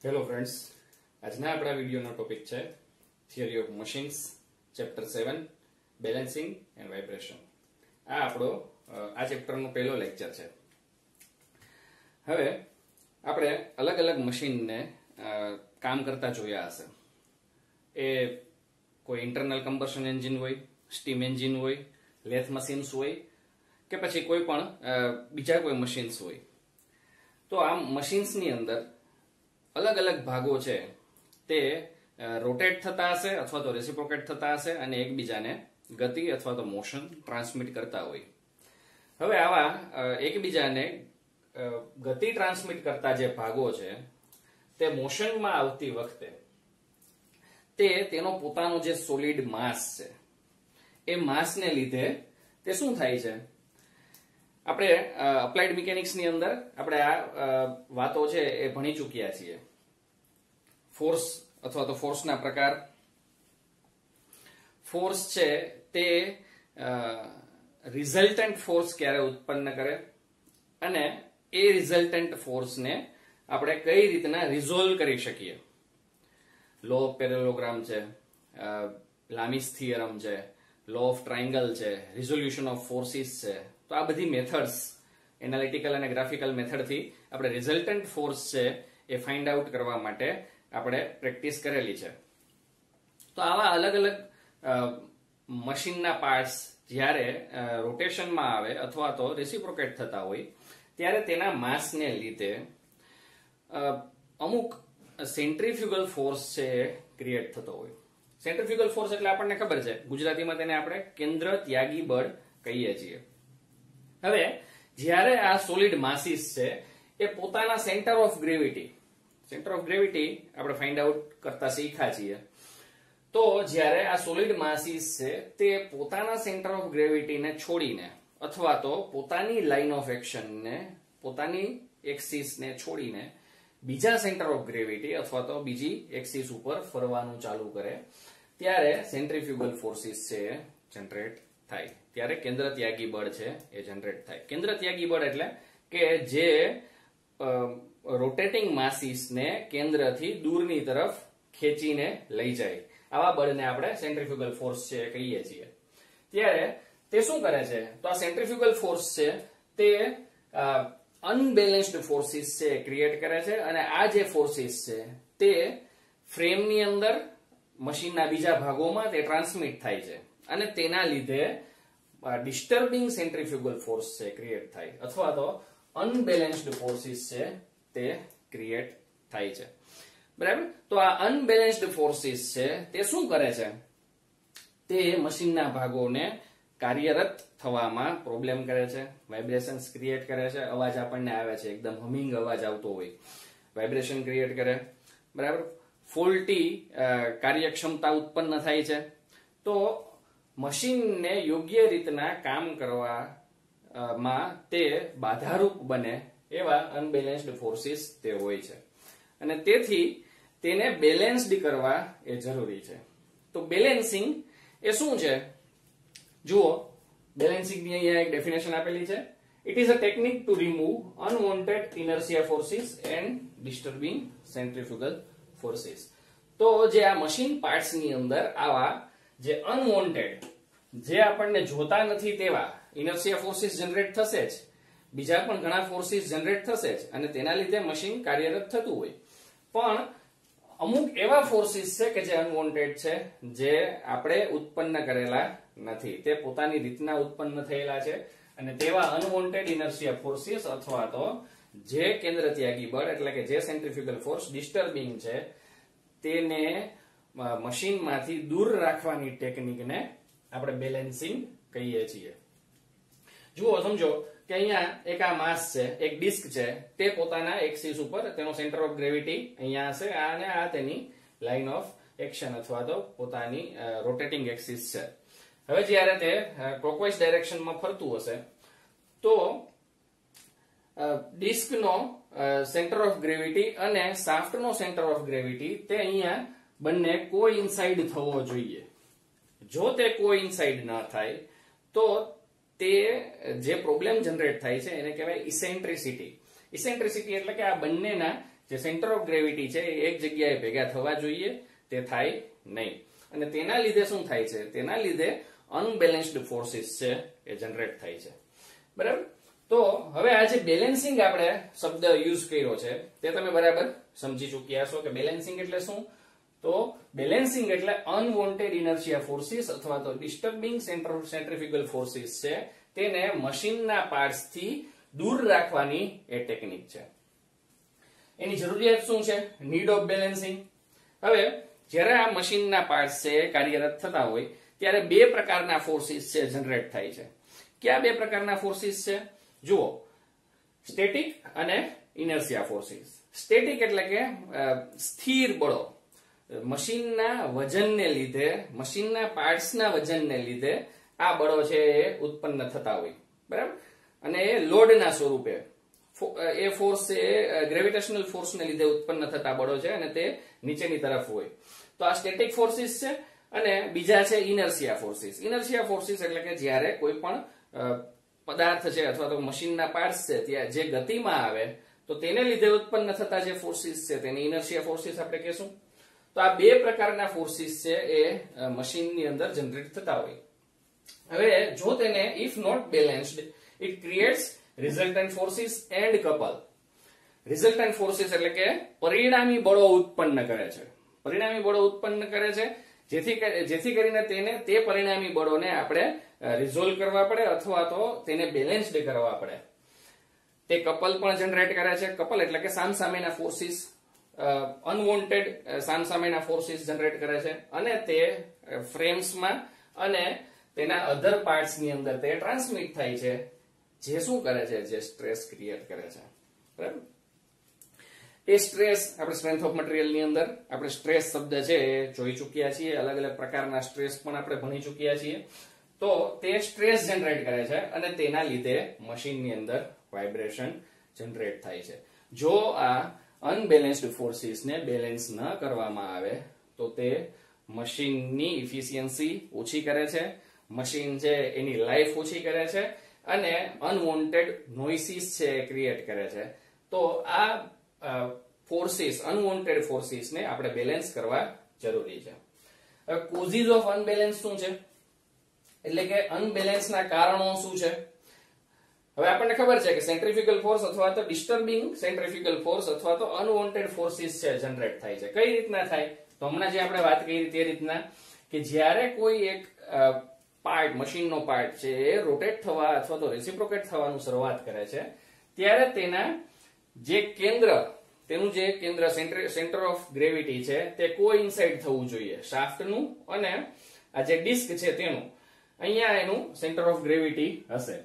Hello friends, આજના આપણા વિડીયોનો ટોપિક છે theory of machines, chapter 7 balancing and vibration. આ આપણો આ ચેપ્ટરનો પહેલો લેક્ચર છે. હવે આપણે અલગ અલગ મશીનને કામ કરતા જોયા હશે. એ કોઈ ઇન્ટરનલ કમ્બશન એન્જિન હોય, સ્ટીમ એન્જિન હોય, લેથ મશીન્સ હોય કે પછી કોઈ પણ બીજા કોઈ મશીન્સ હોય. તો આ મશીન્સની અંદર અલગ અલગ ભાગો છે તે રોટેટ થતા હશે અથવા તો રેસિપ્રોકેટ થતા હશે અને એકબીજાને ગતિ અથવા તો મોશન ટ્રાન્સમિટ કરતા હોય. હવે આવા એકબીજાને ગતિ ટ્રાન્સમિટ કરતા જે ભાગો છે તે મોશનમાં આવતી વખતે તેનો પોતાનો જે સોલિડ માસ છે એ માસને લીધે તે શું થાય છે. આપણે અપ્લાઇડ મિકેનિક્સની અંદર આપણે આ વાતો છે એ ભણી ચૂક્યા છીએ. ફોર્સ અથવા તો ફોર્સના પ્રકાર. ફોર્સ છે તે રિઝલ્ટન્ટ ફોર્સ ક્યારે ઉત્પન્ન કરે અને એ રિઝલ્ટન્ટ ફોર્સને આપણે કઈ રીતના રિઝોલ્વ કરી શકીએ. લો ઓફ પેરેલોગ્રામ છે, લામીસ થિયરમ છે, લો ઓફ ટ્રાયંગલ છે, રિઝોલ્યુશન ઓફ ફોર્સિસ છે. તો આ બધી મેથડ્સ એનાલિટિકલ અને ગ્રાફિકલ મેથડથી આપણે રિઝલ્ટન્ટ ફોર્સ છે એ ફાઇન્ડ આઉટ કરવા માટે આપણે પ્રેક્ટિસ કરેલી છે. તો આવા અલગ અલગ મશીનના પાર્ટ્સ જ્યારે રોટેશનમાં આવે અથવા તો રેસિપ્રોકેટ થતા હોય ત્યારે તેના માસને લીધે અમુક સેન્ટ્રીફ્યુગલ ફોર્સ છે એ ક્રિએટ થતો હોય. સેન્ટ્રીફ્યુગલ ફોર્સ એટલે આપણને ખબર છે, ગુજરાતીમાં તેને આપણે કેન્દ્ર ત્યાગી બળ કહીએ છીએ. હવે જ્યારે આ સોલિડ માસીસ છે એ પોતાના સેન્ટર ઓફ ગ્રેવિટી આપણે ફાઇન્ડ આઉટ કરતા શીખ્યા છીએ. તો જ્યારે આ સોલિડ માસીસ છે તે પોતાના સેન્ટર ઓફ ગ્રેવિટીને છોડીને અથવા તો પોતાની લાઇન ઓફ એક્શનને, પોતાની એક્સિસને છોડીને બીજા સેન્ટર ઓફ ગ્રેવિટી અથવા તો બીજી એક્સિસ ઉપર ફરવાનું ચાલુ કરે ત્યારે સેન્ટ્રીફ્યુગલ ફોર્સિસ છે એ જનરેટ થાય. ત્યારે કેન્દ્ર ત્યાગી બળ છે એ જનરેટ થાય. કેન્દ્ર ત્યાગી બળ એટલે કે જે રોટેટિંગ માસીસને કેન્દ્રથી દૂરની તરફ ખેંચીને લઈ જાય, આવા બળને આપણે સેન્ટ્રીફ્યુગલ ફોર્સ છે કહીએ છીએ. ત્યારે તે શું કરે છે, તો આ સેન્ટ્રીફ્યુગલ ફોર્સ છે તે અનબેલેન્સ્ડ ફોર્સિસ છે ક્રિએટ કરે છે અને આ જે ફોર્સિસ છે તે ફ્રેમની અંદર મશીનના બીજા ભાગોમાં તે ટ્રાન્સમિટ થાય છે અને તેના લીધે ડિસ્ટર્બિંગ સેન્ટ્રીફ્યુગલ ફોર્સ છે ક્રિએટ થાય અથવા તો અનબેલેન્સ્ડ ફોર્સિસ છે તે ક્રિએટ થાય છે. બરાબર. તો આ અનબેલેન્સ્ડ ફોર્સિસ છે તે શું કરે છે, તે મશીનના ભાગોને કાર્યરત થવામાં પ્રોબ્લેમ કરે છે, વાઇબ્રેશન્સ ક્રિએટ કરે છે. અવાજ આપણને આવે છે, એકદમ હમિંગ અવાજ આવતો હોય, વાઇબ્રેશન ક્રિએટ કરે. બરાબર. ફોલ્ટી કાર્યક્ષમતા ઉત્પન્ન થાય છે. તો મશીનને યોગ્ય રીતના કામ કરવામાં તે બાધારૂપ બને એવા અનબેલેન્સ્ડ ફોર્સિસ તે હોય છે અને તેથી તેને બેલેન્સ્ડ કરવા એ જરૂરી છે. તો બેલેન્સિંગ એ શું છે, જુઓ, બેલેન્સિંગની અહીંયા એક ડેફિનેશન આપેલી છે. It is a technique to remove unwanted inertia forces and disturbing centrifugal forces. તો જે આ મશીન પાર્ટ્સની અંદર આવા જે અનવોન્ટેડ, જે આપણને જોતા નથી તેવા ઇનર્શિયા ફોર્સિસ જનરેટ થશે જ, બીજા પણ ઘણા ફોર્સિસ જનરેટ થશે જ અને તેના લીધે મશીન કાર્યરત થતું હોય. પણ અમુક એવા ફોર્સિસ છે કે જે અનવોન્ટેડ છે, જે આપણે ઉત્પન્ન કરેલા નથી, તે પોતાની રીતના ઉત્પન્ન થયેલા છે અને તેવા અનવોન્ટેડ ઇનર્શિયા ફોર્સિસ અથવા તો જે કેન્દ્ર ત્યાગી બળ એટલે કે જે સેન્ટ્રીફ્યુગલ ફોર્સ ડિસ્ટર્બિંગ છે તેને મશીનમાંથી દૂર રાખવાની ટેકનિકને આપણે બેલેન્સિંગ કહીએ છીએ. જુઓ, સમજો કે અહીંયા એક આ માસ છે, એક ડિસ્ક છે, તે પોતાના એક્સિસ ઉપર તેનો સેન્ટર ઓફ ગ્રેવિટી અહીંયા હશે અને આ તેની લાઇન ઓફ એક્શન અથવા તો પોતાની રોટેટિંગ એક્સિસ છે. હવે જ્યારે તે ક્લોકવાઇઝ ડાયરેક્શનમાં ફરતું હશે તો ડિસ્કનો સેન્ટર ઓફ ગ્રેવિટી અને શાફ્ટનો સેન્ટર ઓફ ગ્રેવિટી તે અહીંયા બંને કોઇન્સાઇડ થવો જોઈએ. જો તે કોઇન્સાઇડ ન થાય તો તે જે પ્રોબ્લેમ જનરેટ થાય છે એને કહેવાય ઇસેન્ટ્રિસિટી. ઇસેન્ટ્રિસિટી એટલે કે આ બંનેના જે સેન્ટર ઓફ ગ્રેવિટી છે એ એક જગ્યાએ ભેગા થવા જોઈએ, તે થાય નહીં. અને તેના લીધે શું થાય છે? તેના લીધે અનબેલેન્સ્ડ ફોર્સિસ છે એ જનરેટ થાય છે. બરાબર? તો હવે આ જે બેલેન્સિંગ આપણે શબ્દ યુઝ કર્યો છે તે તમે બરાબર સમજી ચૂક્યા છો કે બેલેન્સિંગ એટલે શું? તો બેલેન્સિંગ એટલે અનવોન્ટેડ ઇનર્શિયા ફોર્સિસ અથવા તો ડિસ્ટર્બિંગ સેન્ટ્રીફ્યુગલ ફોર્સિસ છે તેને મશીનના પાર્ટ્સ થી દૂર રાખવાની એ ટેકનિક છે. એની જરૂરિયાત શું છે? Need of balancing. હવે જ્યારે આ મશીનના પાર્ટ્સ છે કાર્યરત થતા હોય ત્યારે બે પ્રકારના ફોર્સિસ છે જનરેટ થાય છે. કયા બે પ્રકારના ફોર્સિસ છે? જુઓ, સ્ટેટિક અને ઇનર્શિયા ફોર્સિસ. સ્ટેટિક એટલે કે સ્થિર બળો, મશીનના વજનને લીધે, મશીનના પાર્ટ્સના વજનને લીધે આ બળો છે એ ઉત્પન્ન થતા હોય. બરાબર? અને એ લોડના સ્વરૂપે એ ફોર્સ એ ગ્રેવિટેશનલ ફોર્સને લીધે ઉત્પન્ન થતા બળો છે અને તે નીચેની તરફ હોય. તો આ સ્ટેટિક ફોર્સિસ છે. અને બીજા છે ઇનર્શિયા ફોર્સિસ. ઇનર્શિયા ફોર્સિસ એટલે કે જ્યારે કોઈ પણ પદાર્થ છે અથવા તો મશીનના પાર્ટ્સ છે ત્યાં જે ગતિમાં આવે તો તેને લીધે ઉત્પન્ન થતા જે ફોર્સિસ છે તેને ઇનર્શિયા ફોર્સિસ આપણે કહેશું. તો આ બે પ્રકારના ફોર્સિસ છે એ મશીનની અંદર જનરેટ થતા હોય. હવે જો તેને if not balanced it creates resultant forces and couple. Resultant forces એટલે કે પરિણામી બળો ઉત્પન્ન કરે છે. પરિણામી બળો ઉત્પન્ન કરે છે જેથી કરીને તે પરિણામી બળોને આપણે રિઝોલ્વ કરવા પડે અથવા તો તેને બેલેન્સ્ડ કરવા પડે. તે કપલ પણ જનરેટ કરે છે. કપલ એટલે કે સામસામેના ફોર્સિસ, અનવોન્ટેડ સામસામેના ફોર્સિસ જનરેટ કરે છે અને તે ફ્રેમ્સમાં અને તેના અધર પાર્ટ્સની અંદર તે ટ્રાન્સમિટ થાય છે, જે શું કરે છે? જે સ્ટ્રેસ ક્રિએટ કરે છે. બરાબર? એ સ્ટ્રેસ આપણે સ્ટ્રેન્થ ઓફ મટીરીયલની અંદર આપણે સ્ટ્રેસ શબ્દ છે એ જોઈ ચૂક્યા છીએ. અલગ અલગ પ્રકારના સ્ટ્રેસ પણ આપણે ભણી ચૂક્યા છીએ. તો તે સ્ટ્રેસ જનરેટ કરે છે અને તેના લીધે મશીનની અંદર વાઇબ્રેશન જનરેટ થાય છે. જો આ અનબેલેન્સ્ડ ફોર્સિસને બેલેન્સ ન કરવામાં આવે તો તે મશીનની ઇફિશિયન્સી ઓછી કરે છે, મશીન છે એની લાઈફ ઓછી કરે છે અને અનવોન્ટેડ નોઇસીસ છે ક્રિએટ કરે છે. તો આ ફોર્સિસ, અનવોન્ટેડ ફોર્સિસને આપણે બેલેન્સ કરવા જરૂરી છે. હવે કોઝિસ ઓફ અનબેલેન્સ શું છે? એટલે કે અનબેલેન્સના કારણો શું છે? હવે આપણને ખબર છે કે સેન્ટ્રીફ્યુગલ ફોર્સ અથવા તો ડિસ્ટર્બિંગ સેન્ટ્રીફ્યુગલ ફોર્સ અથવા તો અનવોન્ટેડ ફોર્સિસ છે જનરેટ થાય છે. કઈ રીતના થાય? તો હમણાં જે આપણે વાત કરી તે રીતના કે જ્યારે કોઈ એક પાર્ટ, મશીનનો પાર્ટ છે એ રોટેટ થવા અથવા તો રેસિપ્રોકેટ થવાનું શરૂઆત કરે છે ત્યારે તેના જે કેન્દ્ર, તેનું જે કેન્દ્ર સેન્ટર ઓફ ગ્રેવિટી છે તે કોઇન્સાઇડ થવું જોઈએ શાફ્ટનું અને આ જે ડિસ્ક છે તેનું. અહીંયા એનું સેન્ટર ઓફ ગ્રેવિટી હશે.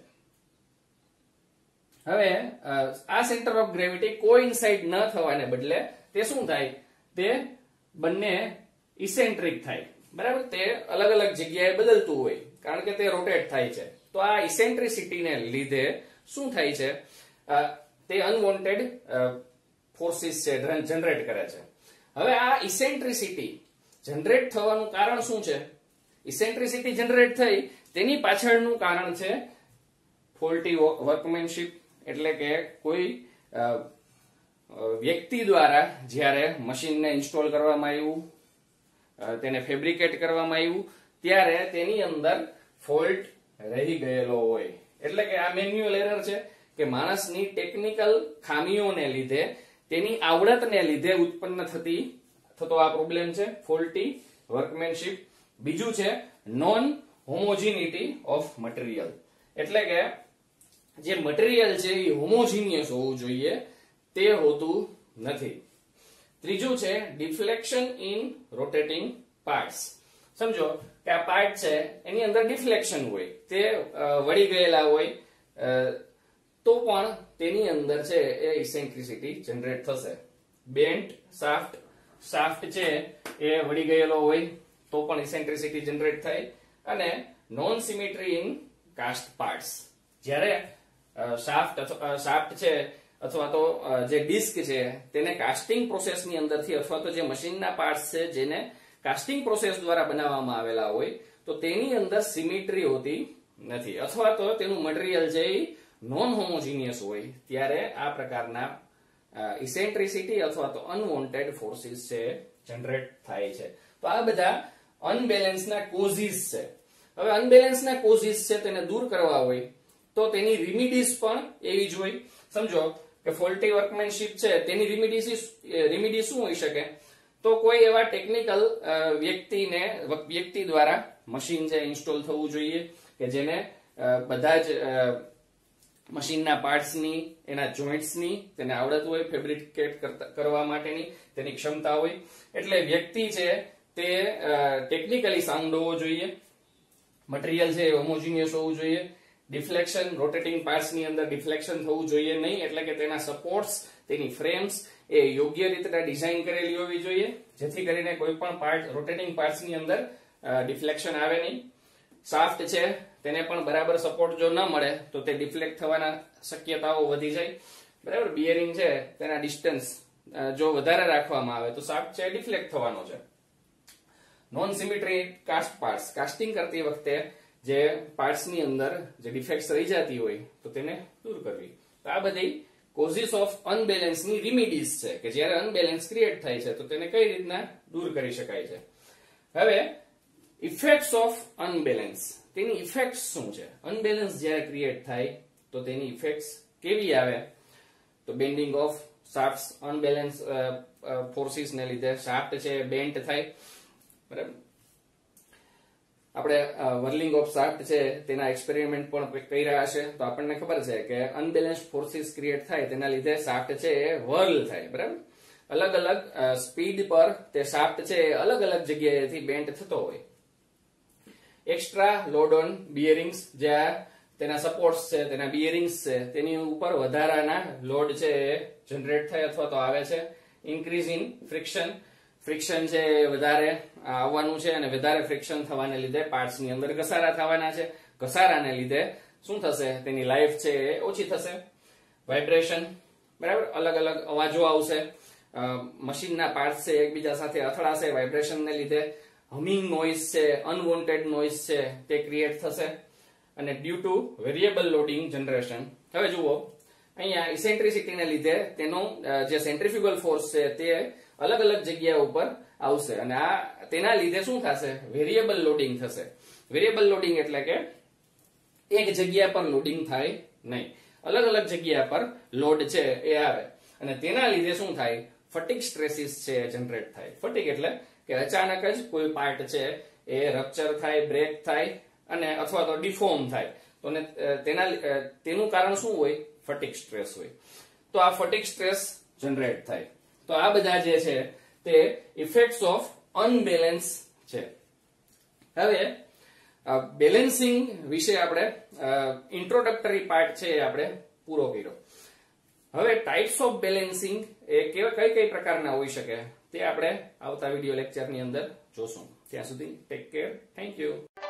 હવે આ સેન્ટર ઓફ ગ્રેવિટી કોઇન્સાઇડ ન થવાને બદલે તે શું થાય? તે બંને ઇસેન્ટ્રિક થાય. બરાબર? તે અલગ અલગ જગ્યાએ બદલતું હોય કારણ કે તે રોટેટ થાય છે. તો આ ઇસેન્ટ્રિસિટીને લીધે શું થાય છે? તે અનવોન્ટેડ ફોર્સિસ છે જનરેટ કરે છે. હવે આ ઇસેન્ટ્રિસિટી જનરેટ થવાનું કારણ શું છે? ઇસેન્ટ્રિસિટી જનરેટ થઈ તેની પાછળનું કારણ છે ફોલ્ટી વર્કમેનશિપ. એટલે કે કોઈ વ્યક્તિ દ્વારા જ્યારે મશીનને ઇન્સ્ટોલ કરવામાં આવ્યું, તેને ફેબ્રિકેટ કરવામાં આવ્યું ત્યારે તેની અંદર ફોલ્ટ રહી ગયેલો હોય. એટલે કે આ મેન્યુઅલ એરર છે કે માણસની ટેકનિકલ ખામીઓને લીધે, તેની આવડતને લીધે ઉત્પન્ન થતો આ પ્રોબ્લેમ છે, ફોલ્ટી વર્કમેનશિપ. બીજું છે નોન હોમોજીનિટી ઓફ મટીરીયલ. એટલે કે જે મટીરીયલ છે એ હોમોજીનિયસ હોવું જોઈએ, તે હોતું નથી. ત્રીજું છે ડિફ્લેક્શન ઇન રોટેટિંગ પાર્ટ્સ. સમજો કે આ પાર્ટ છે એની અંદર ડિફ્લેક્શન હોય, તે વળી ગયેલા હોય તો પણ તેની અંદર છે એ ઇસેન્ટ્રિસિટી જનરેટ થશે. બેન્ટ શાફ્ટ છે એ વળી ગયેલો હોય તો પણ ઇસેન્ટ્રિસિટી જનરેટ થાય. અને non symmetry in cast parts. જ્યારે શાફ્ટ છે અથવા તો જે ડિસ્ક છે તેને કાસ્ટિંગ પ્રોસેસની અંદરથી અથવા તો જે મશીનના પાર્ટ્સ છે જેને કાસ્ટિંગ પ્રોસેસ દ્વારા બનાવવામાં આવેલા હોય તો તેની અંદર સિમેટ્રી હોતી નથી અથવા તો તેનું મટીરીયલ છે નોન હોમોજીનિયસ હોય ત્યારે આ પ્રકારના ઇસેન્ટ્રિસિટી અથવા તો અનવોન્ટેડ ફોર્સિસ છે જનરેટ થાય છે. તો આ બધા અનબેલેન્સના કોઝિસ છે. હવે અનબેલેન્સના કોઝિસ છે તેને દૂર કરવા હોય તો તેની રિમિડીઝ પણ એવી જ હોય. સમજો કે ફોલ્ટી વર્કમેનશિપ છે તેની રિમિડી શું હોઈ શકે? તો કોઈ એવા ટેકનિકલ વ્યક્તિ દ્વારા મશીન છે ઇન્સ્ટોલ થવું જોઈએ કે જેને બધા જ મશીનના પાર્ટ્સની, એના જોઈન્ટ્સની તેને આવડત હોય, ફેબ્રિકેટ કરવા માટેની તેની ક્ષમતા હોય. એટલે વ્યક્તિ છે તે ટેકનિકલી સાઉન્ડ હોવો જોઈએ. મટીરીયલ છે હોમોજીનિયસ હોવું જોઈએ. ડિફ્લેક્શન, રોટેટિંગ પાર્ટ્સની અંદર ડિફ્લેક્શન થવું જોઈએ નહીં. એટલે કે તેના સપોર્ટ્સ, તેની ફ્રેમ્સ એ યોગ્ય રીતે ડિઝાઇન કરેલી હોવી જોઈએ જેથી કરીને કોઈ પણ પાર્ટ, રોટેટિંગ પાર્ટ્સની અંદર ડિફ્લેક્શન આવે નહીં. શાફ્ટ છે તેને પણ બરાબર સપોર્ટ જો ન મળે તો તે ડિફ્લેક્ટ થવાના શક્યતાઓ વધી જાય. બરાબર. બિયરિંગ છે તેના ડિસ્ટન્સ જો વધારે રાખવામાં આવે તો શાફ્ટ છે ડિફ્લેક્ટ થવાનો છે. Non symmetry cast parts, casting કરતી વખતે જે પાર્ટ્સની અંદર જે ડિફેક્ટ્સ રહી જતી હોય તો તેને દૂર કરવી. તો આ બધી કોઝિસ ઓફ અનબેલેન્સની રિમિડીઝ છે કે જ્યારે અનબેલેન્સ ક્રિએટ થાય છે તો તેને કઈ રીતના દૂર કરી શકાય છે. હવે ઇફેક્ટ્સ ઓફ અનબેલેન્સ, તેની ઇફેક્ટ્સ શું છે? અનબેલેન્સ જ્યારે ક્રિએટ થાય તો તેની ઇફેક્ટ્સ કેવી આવે? તો bending of shafts, unbalance forces ને લીધે શાફ્ટ છે બેન્ટ થાય. બરાબર. આપણે વર્લિંગ ઓફ શાફ્ટ છે તેના એક્સપેરિમેન્ટ પણ કર્યા હશે તો આપણને ખબર છે કે અનબેલેન્સ ફોર્સિસ ક્રિએટ થાય તેના લીધે શાફ્ટ છે એ વર્લ થાય. બરાબર. અલગ અલગ સ્પીડ પર તે શાફ્ટ છે અલગ અલગ જગ્યાએથી બેન્ટ થતો હોય. એક્સ્ટ્રા લોડ ઓન બિયરિંગ્સ, જ્યાં તેના સપોર્ટ્સ છે, તેના બિયરિંગ્સ છે તેની ઉપર વધારાના લોડ છે એ જનરેટ થાય અથવા તો આવે છે. ઇન્ક્રીઝ ઇન ફ્રિક્શન, ફ્રિક્શન છે વધારે આવવાનું છે અને વધારે ફ્રિક્શન થવાને લીધે પાર્ટ્સની અંદર ઘસારા થવાના છે. ઘસારાને લીધે શું થશે? તેની લાઈફ છે એ ઓછી થશે. વાઇબ્રેશન, બરાબર, અલગ અલગ અવાજો આવશે. મશીનના પાર્ટ્સ છે એકબીજા સાથે અથડાશે. વાઇબ્રેશનને લીધે હમિંગ નોઇઝ છે, અનવોન્ટેડ નોઇઝ છે તે ક્રિએટ થશે. અને due to variable loading generation. હવે જુઓ અહીંયા ઇસેન્ટ્રિસિટીને લીધે તેનો જે સેન્ટ્રીફ્યુગલ ફોર્સ છે તે અલગ અલગ જગ્યા ઉપર આવશે અને આ તેના લીધે શું થશે? વેરિયેબલ લોડિંગ થશે. વેરિયેબલ લોડિંગ એટલે કે એક જગ્યા પર લોડિંગ થાય નહીં, અલગ અલગ જગ્યા પર લોડ છે એ આવે અને તેના લીધે શું થાય? ફટીગ સ્ટ્રેસીસ છે જનરેટ થાય. ફટીગ એટલે કે અચાનક જ કોઈ પાર્ટ છે એ રપ્ચર થાય, બ્રેક થાય અને અથવા તો ડિફોર્મ થાય. તો તેનું કારણ શું હોય? ફટીગ સ્ટ્રેસ હોય. તો આ ફટીગ સ્ટ્રેસ જનરેટ થાય. તો આ બધા જે છે તે ઇફેક્ટ્સ ઓફ અનબેલેન્સ છે. હવે બેલેન્સિંગ વિશે આપણે ઇન્ટ્રોડક્ટરી પાર્ટ છે એ આપણે પૂરો કર્યો. હવે ટાઇપ્સ ઓફ બેલેન્સિંગ એ કઈ પ્રકારના હોઈ શકે તે આપણે આવતા વિડિયો લેક્ચરની અંદર જોશું. ત્યાં સુધી ટેક કેર. Thank you.